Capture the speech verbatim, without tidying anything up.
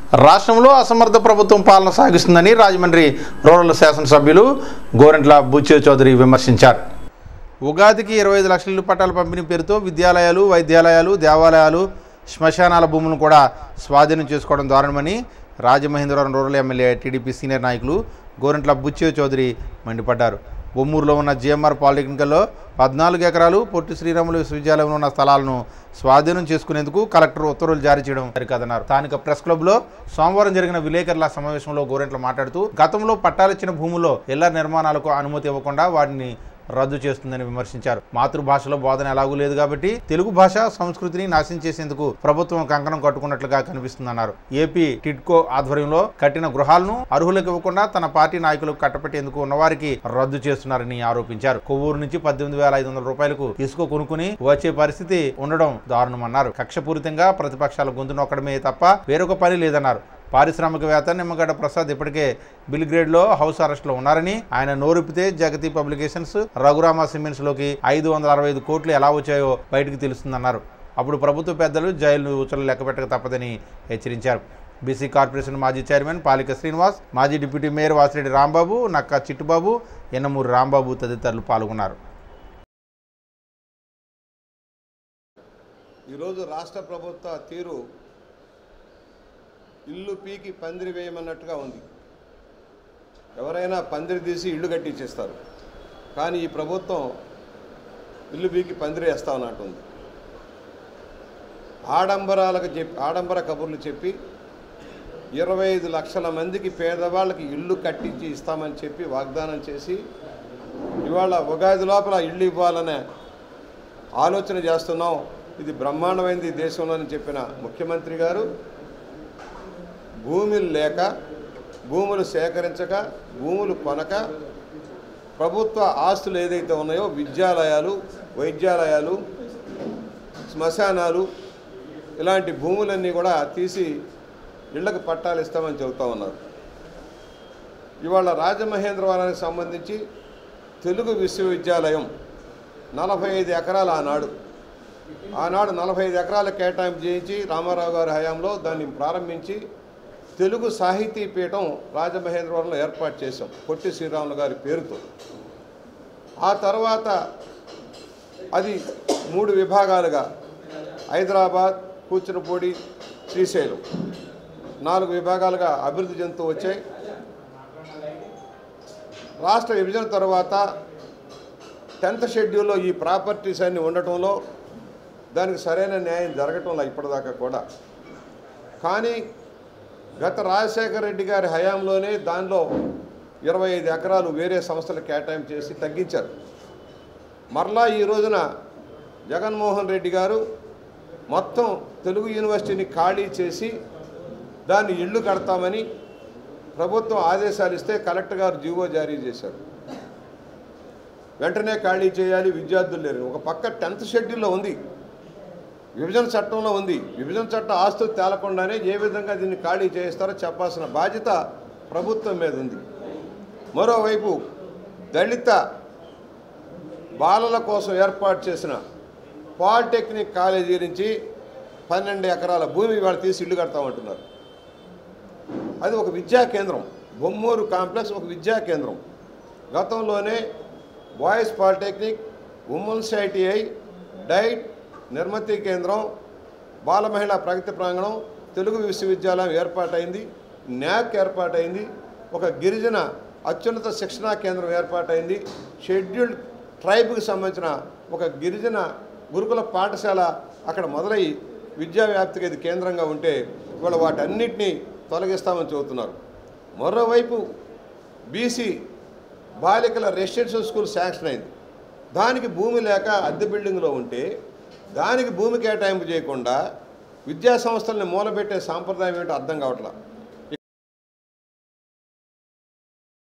రాష్ట్రంలో అసమర్థ ప్రభుత్వం పాలన సాగిస్తుందని రాజమండ్రి రూరల్ శాసనసభ్యులు గోరంట్ల బుచ్చయ్య చౌదరి విమర్శించారు. ఉగాదికి ఇరవై ఐదు లక్షల ఇళ్ల పట్టాల పంపిణీ పేరుతో విద్యాలయాలు, వైద్యాలయాలు, దేవాలయాలు, శ్మశానాల భూములను కూడా స్వాధీనం చేసుకోవడం దారుణమని Rajamahendravaram rural MLA TDP senior నాయకులు గోరంట్ల బుచ్చయ్య చౌదరి మండిపడ్డారు. బొమ్మూరులో ఉన్న జిఎంఆర్ పాలిటెక్నికల్లో పద్నాలుగు ఎకరాలు, పొట్టి శ్రీరాములు విశ్వవిద్యాలయంలో ఉన్న స్థలాలను స్వాధీనం చేసుకునేందుకు కలెక్టర్ ఉత్తర్వులు జారీ చేయడం సరికాదన్నారు. స్థానిక ప్రెస్ క్లబ్లో సోమవారం జరిగిన విలేకరుల సమావేశంలో గోరంట్ల మాట్లాడుతూ గతంలో పట్టాలిచ్చిన భూముల్లో ఇళ్ల నిర్మాణాలకు అనుమతి ఇవ్వకుండా వాటిని రద్దు చేస్తుందని విమర్శించారు. మాతృభాషలో బోధన ఎలాగూ లేదు కాబట్టి తెలుగు భాష సంస్కృతిని నాశనం చేసేందుకు ప్రభుత్వం కంకణం కట్టుకున్నట్లుగా కనిపిస్తుందన్నారు. ఏపీ టిడ్కో ఆధ్వర్యంలో కట్టిన గృహాలను అర్హులకు ఇవ్వకుండా తన పార్టీ నాయకులకు కట్టపెట్టేందుకు ఉన్నవారికి రద్దు చేస్తున్నారని ఆరోపించారు. కొవ్వూరు నుంచి పద్దెనిమిది వేల ఐదు వందల రూపాయలకు ఇసుక కొనుక్కుని వచ్చే పరిస్థితి ఉండడం దారుణమన్నారు. కక్షపూరితంగా ప్రతిపక్షాల గొంతు నొక్కడమే తప్ప వేరొక పని లేదన్నారు. పారిశ్రామికవేత్త నిమ్మగడ్డ ప్రసాద్ ఇప్పటికే బిల్ గ్రేడ్ లో హౌస్ అరెస్ట్ లో ఉన్నారని, ఆయన నోరిపితే జగతి పబ్లికేషన్స్, రఘురామ సిమెంట్స్ లోకి ఐదు వందల అరవై ఐదు కోట్లు ఎలా వచ్చాయో బయటకు తెలుస్తుందన్నారు. అప్పుడు ప్రభుత్వ పెద్దలు జైలు ఉచ్చలు లెక్కపెట్టక తప్పదని హెచ్చరించారు. బీసీ కార్పొరేషన్ మాజీ చైర్మన్ పాలిక శ్రీనివాస్, మాజీ డిప్యూటీ మేయర్ వాసిరెడ్డి రాంబాబు, నక్కా చిట్టుబాబు, ఎన్నమూరి రాంబాబు తదితరులు పాల్గొన్నారు. ఈరోజు రాష్ట్ర ప్రభుత్వ తీరు ఇల్లు పీకి పందిరి వేయమన్నట్టుగా ఉంది. ఎవరైనా పందిరి తీసి ఇల్లు కట్టించేస్తారు, కానీ ఈ ప్రభుత్వం ఇల్లు పీకి పందిరి వేస్తా ఉన్నట్టుంది. ఆడంబరాలకు చెప్పి ఆడంబర కబుర్లు చెప్పి ఇరవై ఐదు లక్షల మందికి పేదవాళ్ళకి ఇల్లు కట్టించి ఇస్తామని చెప్పి వాగ్దానం చేసి ఇవాళ ఉగాది లోపల ఇల్లు ఇవ్వాలనే ఆలోచన చేస్తున్నాం. ఇది బ్రహ్మాండమైంది దేశంలోని చెప్పిన ముఖ్యమంత్రి గారు భూములు లేక, భూములు సేకరించక, భూములు కొనక ప్రభుత్వ ఆస్తులు ఏదైతే ఉన్నాయో విద్యాలయాలు, వైద్యాలయాలు, శ్మశానాలు ఇలాంటి భూములన్నీ కూడా తీసి ఇళ్లకు పట్టాలు ఇస్తామని చెబుతూ ఉన్నారు. ఇవాళ రాజమహేంద్రవరానికి సంబంధించి తెలుగు విశ్వవిద్యాలయం నలభై ఐదు ఎకరాలు ఆనాడు ఆనాడు నలభై ఐదు ఎకరాల కేటాయింపు చేయించి రామారావు గారి హయాంలో దాన్ని ప్రారంభించి తెలుగు సాహితీ పీఠం రాజమహేంద్రవరంలో ఏర్పాటు చేశాం పొట్టి శ్రీరాములు గారి పేరుతో. ఆ తర్వాత అది మూడు విభాగాలుగా హైదరాబాద్, కూచిపూడి, శ్రీశైలం నాలుగు విభాగాలుగా అభివృద్ధి చెందుతూ వచ్చాయి. రాష్ట్ర విభజన తర్వాత టెన్త్ షెడ్యూల్లో ఈ ప్రాపర్టీస్ అన్నీ ఉండటంలో దానికి సరైన న్యాయం జరగటంలో ఇప్పటిదాకా కూడా. కానీ గత రాజశేఖర రెడ్డి గారి హయాంలోనే దానిలో ఇరవై ఐదు ఎకరాలు వేరే సంస్థలు కేటాయింపు చేసి తగ్గించారు. మరలా ఈ రోజున జగన్మోహన్ రెడ్డి గారు మొత్తం తెలుగు యూనివర్సిటీని ఖాళీ చేసి దాన్ని ఇళ్ళు కడతామని ప్రభుత్వం ఆదేశాలు ఇస్తే కలెక్టర్ గారు జీవో జారీ చేశారు. వెంటనే ఖాళీ చేయాలి, విద్యార్థులు లేరు. ఒక పక్క టెన్త్ షెడ్యూల్లో ఉంది, విభజన చట్టంలో ఉంది. విభజన చట్టం ఆస్తులు తేలకుండానే ఏ విధంగా దీన్ని ఖాళీ చేస్తారో చెప్పాల్సిన బాధ్యత ప్రభుత్వం మీద ఉంది. మరోవైపు దళిత బాలల కోసం ఏర్పాటు చేసిన పాలిటెక్నిక్ కాలేజీ నుంచి పన్నెండు ఎకరాల భూమి వాళ్ళు తీసి ఇల్లు కడతామంటున్నారు. అది ఒక విద్యా కేంద్రం. బొమ్మూరు కాంప్లెక్స్ ఒక విద్యా కేంద్రం. గతంలోనే boys polytechnic, women's ITI, diet, నిర్మతి కేంద్రం, బాల మహిళా ప్రగతి ప్రాంగణం, తెలుగు విశ్వవిద్యాలయం ఏర్పాటైంది, న్యాక్ ఏర్పాటైంది, ఒక గిరిజన అత్యున్నత శిక్షణా కేంద్రం ఏర్పాటైంది, షెడ్యూల్డ్ ట్రైబ్కి సంబంధించిన ఒక గిరిజన గురుకుల పాఠశాల అక్కడ మొదలై విద్యా వ్యాప్తికి ఇది కేంద్రంగా ఉంటే ఇవాళ వాటన్నిటినీ తొలగిస్తామని చెబుతున్నారు. మరోవైపు బీసీ బాలికల రెసిడెన్షియల్ స్కూల్ శాంక్షన్ అయింది. దానికి భూమి లేక అద్దె బిల్డింగ్లో ఉంటే దానికి భూమి కేటాయింపు చేయకుండా విద్యా సంస్థల్ని మూలబెట్టే సాంప్రదాయం ఏంటో అర్థం కావట్లేదు.